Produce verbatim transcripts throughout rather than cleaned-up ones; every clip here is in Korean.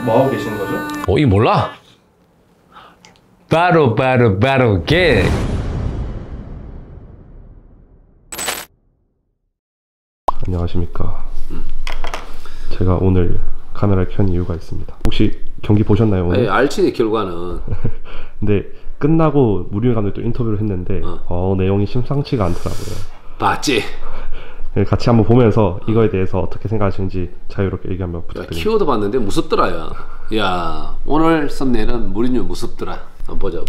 뭐 하고 계시는 거죠? 어, 이 몰라? 바로 바로 바로 게. 안녕하십니까. 음. 제가 오늘 카메라를 켠 이유가 있습니다. 혹시 경기 보셨나요 오늘? 네, 알치의 결과는. 근데 끝나고 무리뉴 감독도 인터뷰를 했는데 어. 어, 내용이 심상치가 않더라고요. 봤지? 같이 한번 보면서 이거에 대해서 어떻게 생각하시는지 자유롭게 얘기 한번 부탁드립니다. 야, 키워드 봤는데 무섭더라. 야, 야 오늘 썸네일은 무리뉴 무섭더라. 한번 보자.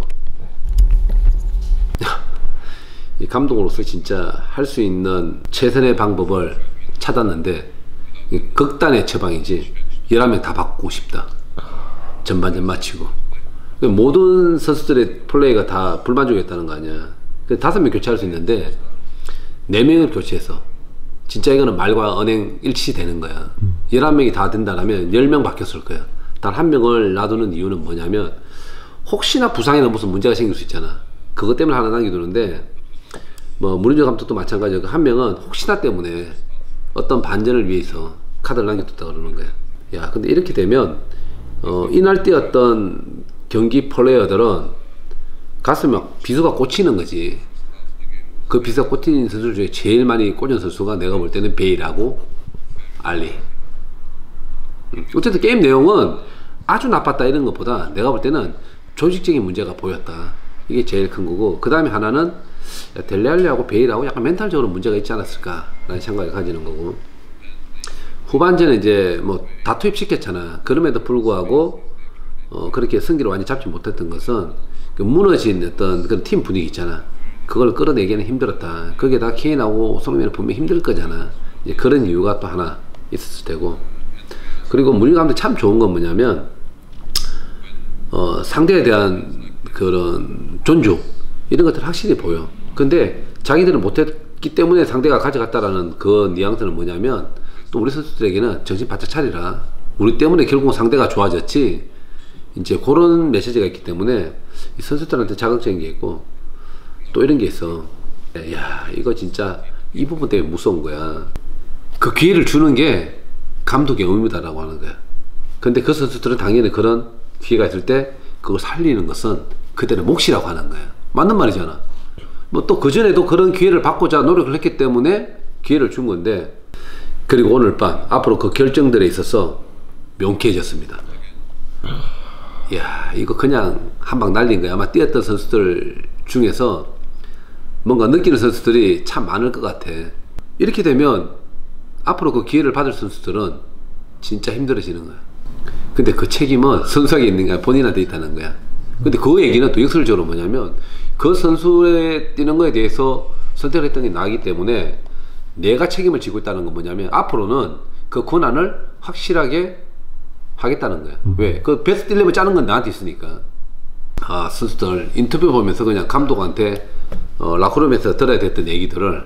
이 감독으로서 진짜 할 수 있는 최선의 방법을 찾았는데 극단의 처방이지. 열한 명 다 바꾸고 싶다. 전반전 마치고 모든 선수들의 플레이가 다 불만족했다는 거 아니야. 다섯 명 교체할 수 있는데 네 명을 교체해서 진짜 이거는 말과 언행 일치되는 거야. 음. 열한 명이 다 된다면 열 명 바뀌었을 거야. 단 한 명을 놔두는 이유는 뭐냐면 혹시나 부상이나 무슨 문제가 생길 수 있잖아. 그것 때문에 하나 남겨두는데 뭐 무리뉴 감독도 마찬가지고 한 명은 혹시나 때문에 어떤 반전을 위해서 카드를 남겨뒀다 그러는 거야. 야, 근데 이렇게 되면 어, 이날 뛰었던 경기 플레이어들은 가슴에 막 비수가 꽂히는 거지. 그 비수가 꽂힌 선수 중에 제일 많이 꽂은 선수가 내가 볼 때는 베일하고 알리. 음. 어쨌든 게임 내용은 아주 나빴다 이런 것보다 내가 볼 때는 조직적인 문제가 보였다. 이게 제일 큰 거고, 그 다음에 하나는 델레알리하고 베일하고 약간 멘탈적으로 문제가 있지 않았을까 라는 생각을 가지는 거고, 후반전에 이제 뭐 다 투입시켰잖아. 그럼에도 불구하고 어 그렇게 승기를 완전히 잡지 못했던 것은 그 무너진 어떤 그런 팀 분위기 있잖아. 그걸 끌어내기는 힘들었다. 그게 다 케인하고 손흥민은 분명히 힘들 거잖아. 이제 그런 이유가 또 하나 있었을 테고, 그리고 무리뉴 감독 참 좋은 건 뭐냐면 어 상대에 대한 그런 존중 이런 것들 확실히 보여. 근데 자기들은 못했기 때문에 상대가 가져갔다라는 그 뉘앙스는 뭐냐면, 또 우리 선수들에게는 정신 바짝 차리라. 우리 때문에 결국 상대가 좋아졌지. 이제 그런 메시지가 있기 때문에 이 선수들한테 자극적인 게 있고, 또 이런 게 있어. 야, 이거 진짜 이 부분 때문에 무서운 거야. 그 기회를 주는 게 감독의 의무다라고 하는 거야. 근데 그 선수들은 당연히 그런 기회가 있을 때 그걸 살리는 것은 그들의 몫이라고 하는 거야. 맞는 말이잖아. 뭐 또 그전에도 그런 기회를 받고자 노력을 했기 때문에 기회를 준 건데, 그리고 오늘 밤 앞으로 그 결정들에 있어서 명쾌해졌습니다. 이야, 이거 그냥 한 방 날린 거야. 아마 뛰었던 선수들 중에서 뭔가 느끼는 선수들이 참 많을 것 같아. 이렇게 되면 앞으로 그 기회를 받을 선수들은 진짜 힘들어지는 거야. 근데 그 책임은 선수에게 있는 거야. 본인한테 있다는 거야. 근데 그 얘기는 또 역설적으로 뭐냐면, 그 선수의 뛰는 거에 대해서 선택을 했던 게 나기 때문에 내가 책임을 지고 있다는 건 뭐냐면, 앞으로는 그 권한을 확실하게 하겠다는 거야. 음. 왜? 그 베스트 일레븐 짜는 건 나한테 있으니까. 아, 선수들 인터뷰 보면서 그냥 감독한테 어, 라커룸에서 들어야 됐던 얘기들을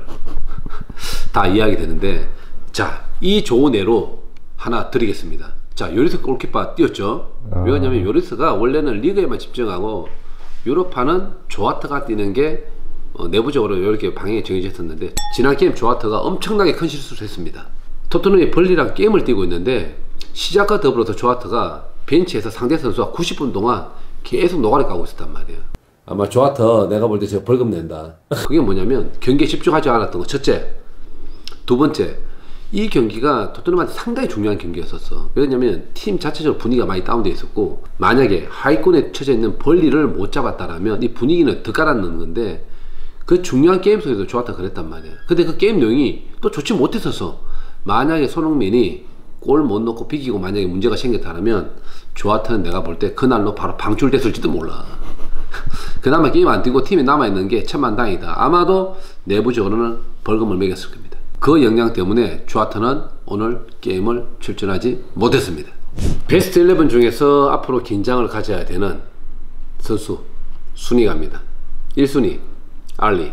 다 이야기 되는데, 자, 이 좋은 예로 하나 드리겠습니다. 자, 요리스 골키퍼 뛰었죠. 아. 왜냐면 요리스가 원래는 리그에만 집중하고 유로파는 조아트가 뛰는 게 어, 내부적으로 이렇게 방향이 정해졌었는데, 지난 게임 조아트가 엄청나게 큰 실수를 했습니다. 토트넘이 벌리랑 게임을 뛰고 있는데 시작과 더불어서 조아트가 벤치에서 상대 선수와 구십 분 동안 계속 노가리 까고 있었단 말이에요. 아마 조아트 내가 볼 때 제가 벌금 낸다. 그게 뭐냐면 경기에 집중하지 않았던 거 첫째. 두 번째, 이 경기가 토트넘한테 상당히 중요한 경기였었어. 왜냐면 팀 자체적으로 분위기가 많이 다운되어 있었고, 만약에 하위권에 처져 있는 벌리를 못 잡았다라면 이 분위기는 더 깔아넣는 건데, 그 중요한 게임 속에서 조아트가 그랬단 말이야. 근데 그 게임 내용이 또 좋지 못했어서, 만약에 손흥민이 골 못 넣고 비기고 만약에 문제가 생겼다면 조아트는 내가 볼 때 그날로 바로 방출됐을지도 몰라. 그나마 게임 안 뛰고 팀이 남아있는 게 천만다행이다. 아마도 내부적으로는 벌금을 매겼을 겁니다. 그 영향 때문에 조아트는 오늘 게임을 출전하지 못했습니다. 베스트 일레븐 중에서 앞으로 긴장을 가져야 되는 선수 순위 갑니다. 일 순위 알리,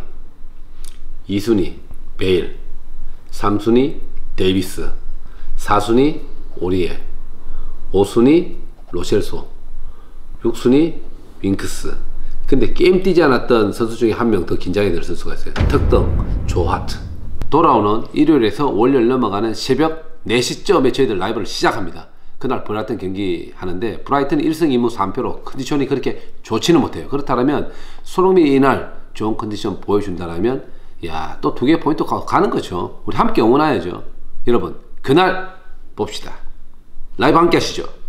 이 순위 베일, 삼 순위 데이비스, 사 순위 오리에, 오 순위 로셀소, 육 순위 윙크스. 근데 게임 뛰지 않았던 선수 중에 한 명 더 긴장이 될 선수가 있어요. 특등 조하트. 돌아오는 일요일에서 월요일 넘어가는 새벽 네 시쯤에 저희들 라이브를 시작합니다. 그날 브라이튼 경기 하는데 브라이튼이 일 승 이 무 삼 패로 컨디션이 그렇게 좋지는 못해요. 그렇다면 손흥민이 이날 좋은 컨디션 보여준다라면 야, 또 두 개 포인트 가, 가는 거죠. 우리 함께 응원해야죠. 여러분, 그날 봅시다. 라이브 함께 하시죠.